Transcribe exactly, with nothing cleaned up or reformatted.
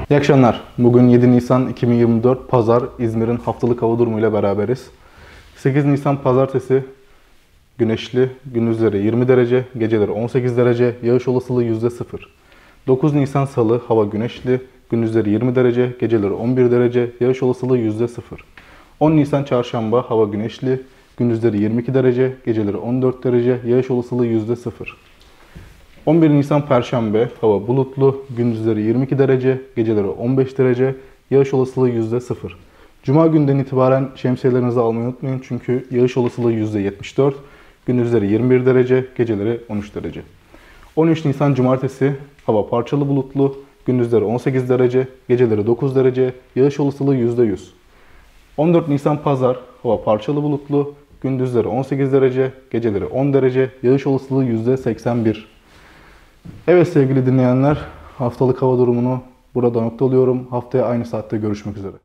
İyi akşamlar. Bugün yedi Nisan iki bin yirmi dört Pazar, İzmir'in haftalık hava durumu ile beraberiz. sekiz Nisan Pazartesi, güneşli, gündüzleri yirmi derece, geceleri on sekiz derece, yağış olasılığı yüzde sıfır. dokuz Nisan Salı, hava güneşli, gündüzleri yirmi derece, geceleri on bir derece, yağış olasılığı yüzde sıfır. on Nisan Çarşamba, hava güneşli, gündüzleri yirmi iki derece, geceleri on dört derece, yağış olasılığı yüzde sıfır. on bir Nisan Perşembe, hava bulutlu, gündüzleri yirmi iki derece, geceleri on beş derece, yağış olasılığı yüzde sıfır. Cuma günden itibaren şemsiyelerinizi almayı unutmayın çünkü yağış olasılığı yüzde yetmiş dört, gündüzleri yirmi bir derece, geceleri on üç derece. on üç Nisan Cumartesi, hava parçalı bulutlu, gündüzleri on sekiz derece, geceleri dokuz derece, yağış olasılığı yüzde yüz. on dört Nisan Pazar, hava parçalı bulutlu, gündüzleri on sekiz derece, geceleri on derece, yağış olasılığı yüzde seksen bir. Evet sevgili dinleyenler, haftalık hava durumunu burada noktalıyorum. Haftaya aynı saatte görüşmek üzere.